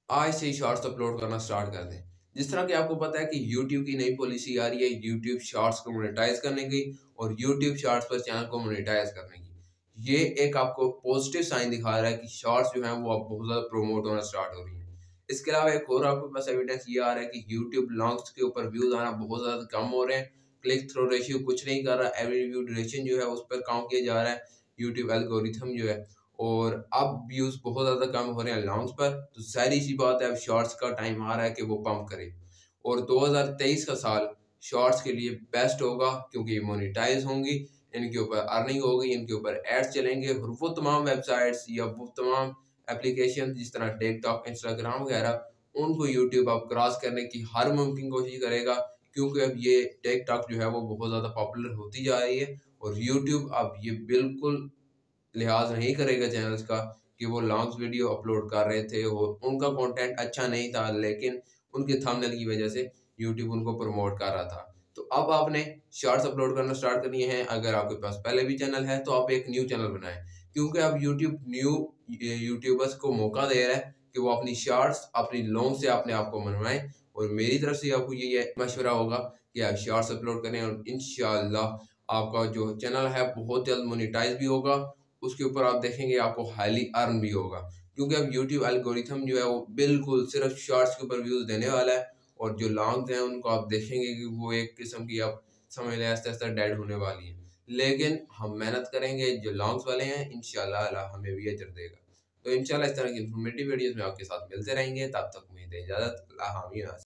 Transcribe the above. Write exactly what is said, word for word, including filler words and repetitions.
आज से ही शॉर्ट्स अपलोड करना स्टार्ट कर दें। जिस तरह कि आपको पता है कि यूट्यूब की नई पॉलिसी आ रही है यूट्यूब शॉर्ट्स को मोनेटाइज करने की और यूट्यूब शॉर्ट्स पर चैनल को मोनेटाइज करने की। ये एक आपको पॉजिटिव साइन दिखा रहा है कि शॉर्ट्स जो हैं वो अब बहुत ज़्यादा प्रोमोट होना स्टार्ट हो रही हैं। इसके अलावा एक और आपके पास एविडेंस ये आ रहा है कि यूट्यूब लॉन्ग्स के ऊपर व्यूज आना बहुत ज़्यादा कम हो रहे हैं। क्लिक थ्रू रेशियो कुछ नहीं कर रहा, एवरी व्यू ड्यूरेशन जो है उस पर काउंट किया जा रहा है यूट्यूब एल्गोरिथम जो है। और अब व्यूज बहुत ज़्यादा कम हो रहे हैं लॉन्ग्स पर, तो सारी सी बात है अब शॉर्ट्स का टाइम आ रहा है कि वो पंप करे। और दो हज़ार तेईस का साल शॉर्ट्स के लिए बेस्ट होगा क्योंकि ये मोनेटाइज होंगी, इनके ऊपर अर्निंग होगी, इनके ऊपर एड्स चलेंगे और वो तमाम वेबसाइट्स या वो तमाम एप्लीकेशन जिस तरह टिकटॉक, इंस्टाग्राम वगैरह उनको यूट्यूब अब क्रॉस करने की हर मुमकिन कोशिश करेगा क्योंकि अब ये टिकटॉक जो है वो बहुत ज़्यादा पॉपुलर होती जा रही है और यूट्यूब अब ये बिल्कुल लिहाज नहीं करेगा चैनल्स का कि वो लॉन्ग्स वीडियो अपलोड कर रहे थे और उनका कंटेंट अच्छा नहीं था लेकिन उनके थंबनेल की वजह से यूट्यूब उनको प्रमोट कर रहा था। तो अब आपने शॉर्ट्स अपलोड करना स्टार्ट करनी है। अगर आपके पास पहले भी चैनल है तो आप एक न्यू चैनल बनाएं क्योंकि अब यूट्यूब न्यू यूट्यूबर्स को मौका दे रहा है कि वो अपनी शॉर्ट्स अपनी लॉन्ग से अपने आप को मनवाएं। और मेरी तरफ से आपको ये मशवरा होगा कि आप शॉर्ट्स अपलोड करें और इंशाल्लाह आपका जो चैनल है बहुत जल्द मोनेटाइज भी होगा। उसके ऊपर आप देखेंगे आपको हाईली अर्न भी होगा क्योंकि अब यूट्यूब एल्गोरिथम जो है वो बिल्कुल सिर्फ शॉर्ट्स के ऊपर व्यूज देने वाला है और जो लॉन्ग्स हैं उनको आप देखेंगे कि वो एक किस्म की आप समझ लें आस्ते आस्ते डेड होने वाली है। लेकिन हम मेहनत करेंगे, जो लॉन्ग्स वाले हैं इंशाल्लाह अल्लाह हमें भी अजर देगा। तो इंशाल्लाह इस तरह की इन्फॉर्मेटिव वीडियोस में आपके साथ मिलते रहेंगे। तब तक उम्मीद है इजाज़त, अल्लाह हाफ़िज़।